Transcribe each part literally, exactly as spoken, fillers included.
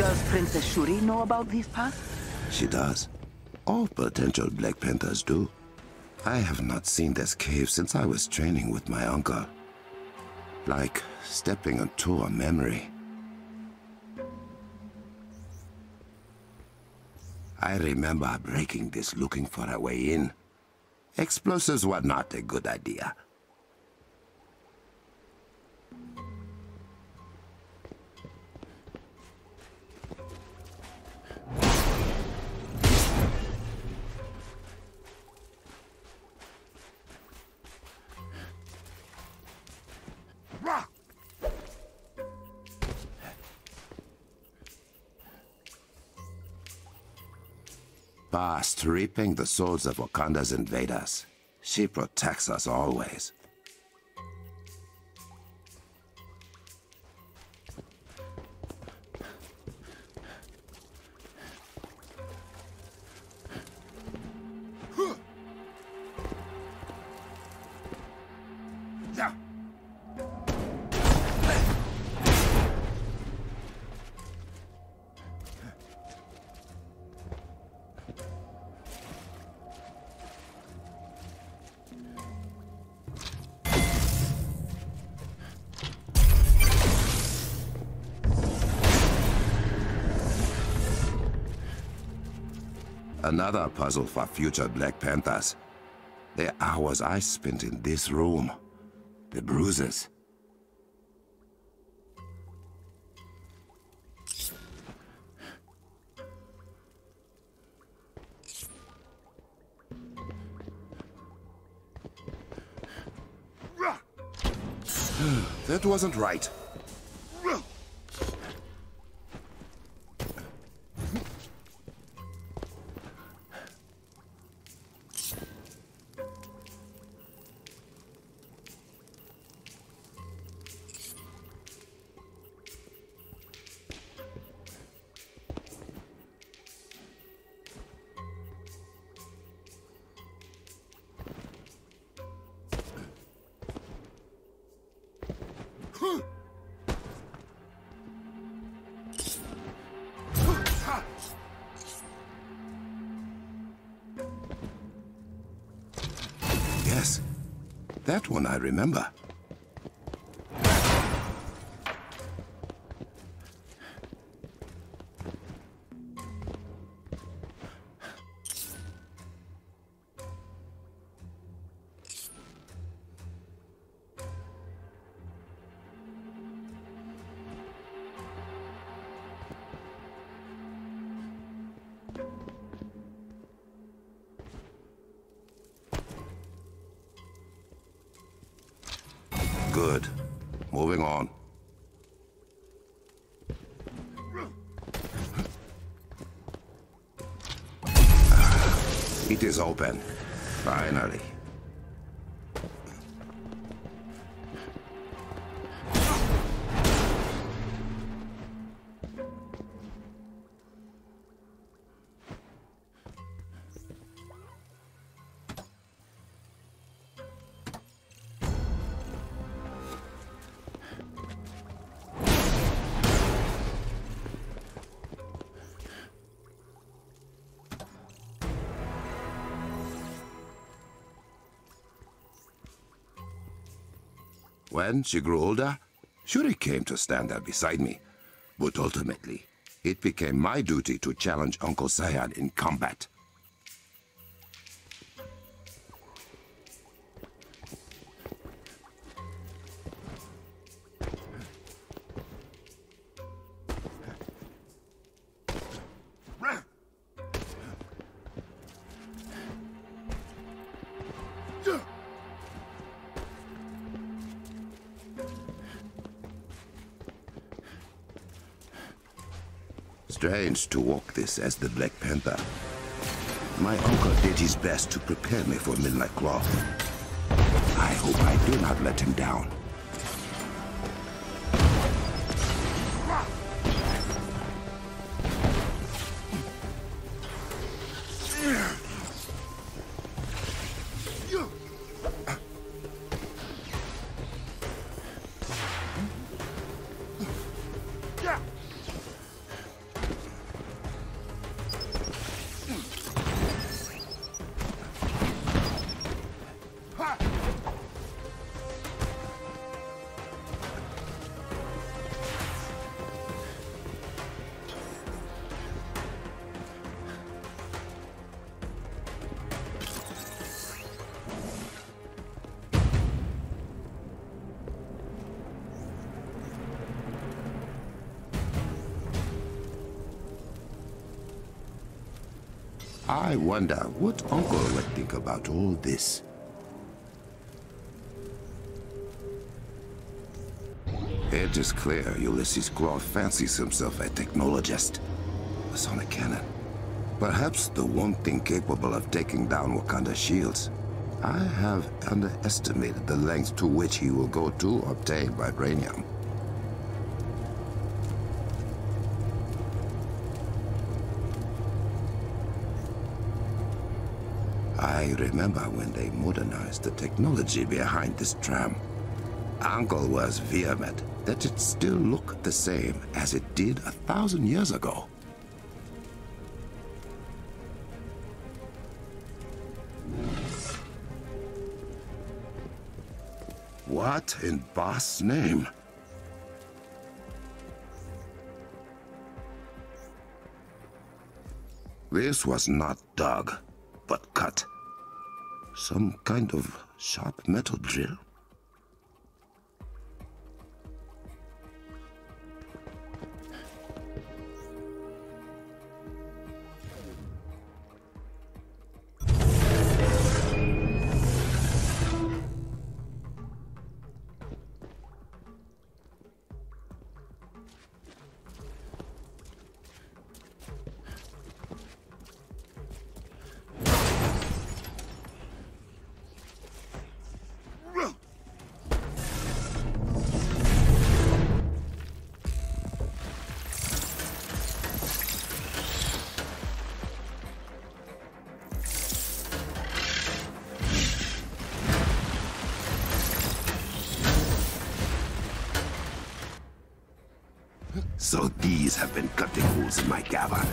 Does Princess Shuri know about these paths? She does. All potential Black Panthers do. I have not seen this cave since I was training with my uncle. Like stepping into a memory. I remember breaking this looking for a way in. Explosives were not a good idea. Past reaping the souls of Wakanda's invaders. She protects us always. Another puzzle for future Black Panthers. The hours I spent in this room. The bruises. That wasn't right. Yes, that one I remember. Good. Moving on. It is open. Finally. When she grew older, Shuri came to stand there beside me. But ultimately, it became my duty to challenge Uncle Sayad in combat. Strange to walk this as the Black Panther. My uncle did his best to prepare me for Midnight Claw. I hope I do not let him down. I wonder what Uncle would think about all this. It is clear Ulysses Claw fancies himself a technologist, a sonic cannon. Perhaps the one thing capable of taking down Wakanda's shields. I have underestimated the length to which he will go to obtain vibranium. I remember when they modernized the technology behind this tram. Uncle was vehement that it still looked the same as it did a thousand years ago. What in Boss' name? This was not dug, but cut. Some kind of sharp metal drill? So these have been cutting holes in my cavern.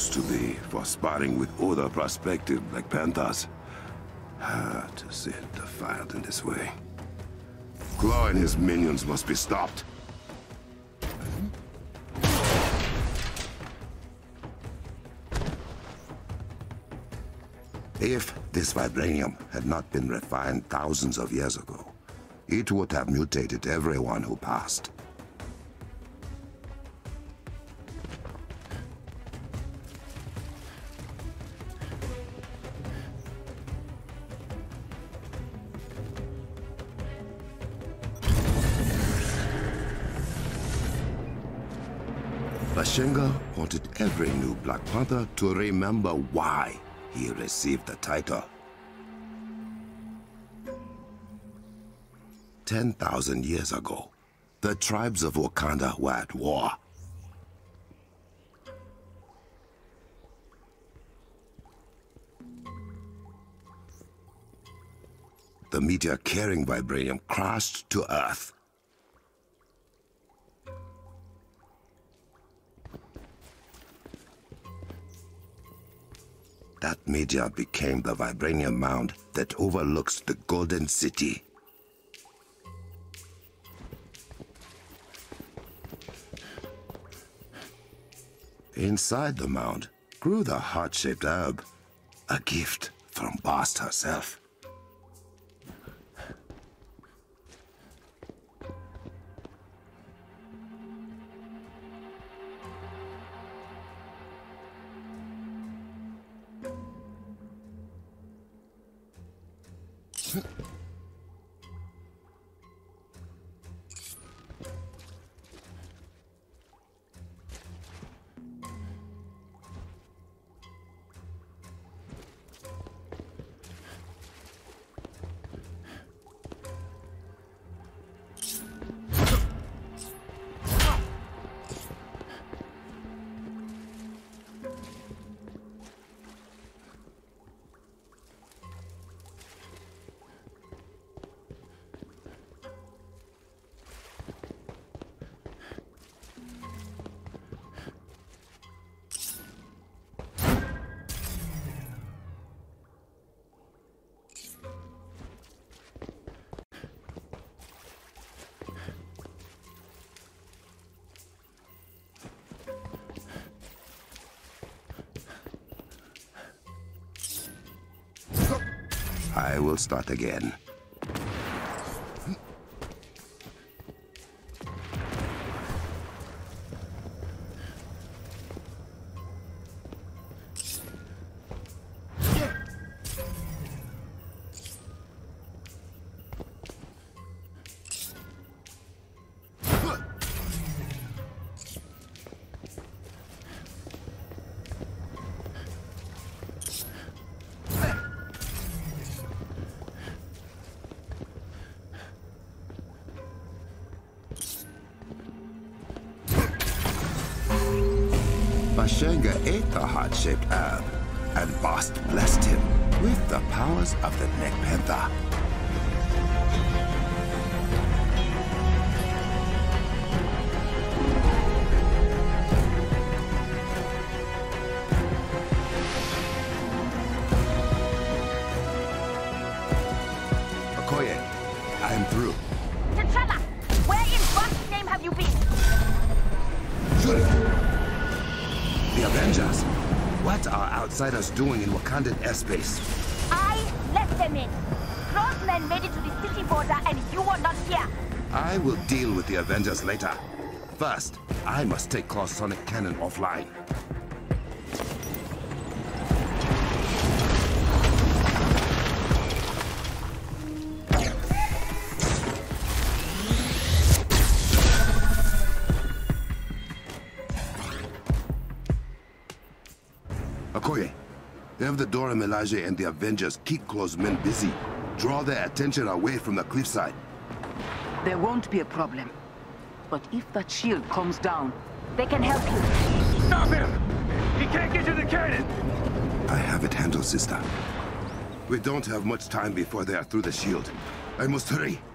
used to be for sparring with other prospective like Panthers. Ah, to see it defiant in this way. Claw and his minions must be stopped. If this vibranium had not been refined thousands of years ago, it would have mutated everyone who passed. Bashenga wanted every new Black Panther to remember why he received the title. Ten thousand years ago, the tribes of Wakanda were at war. The meteor carrying vibranium crashed to Earth. That meteor became the vibranium mound that overlooks the Golden City. Inside the mound grew the heart-shaped herb, a gift from Bast herself. I will start again. Bashenga ate the heart-shaped herb, and Bast blessed him with the powers of the Neck Panther. Okoye, I am through. T'Challa, where in God's name have you been? Shoot it! The Avengers! What are outsiders doing in Wakandan airspace? I let them in. Crossmen made it to the city border and you are not here. I will deal with the Avengers later. First, I must take Claw's sonic cannon offline. Okoye, have the Dora Milaje and the Avengers keep Claw's men busy. Draw their attention away from the cliffside. There won't be a problem. But if that shield comes down, They can help you. Stop him! He can't get to the cannon! I have it handled, sister. We don't have much time before they are through the shield. I must hurry.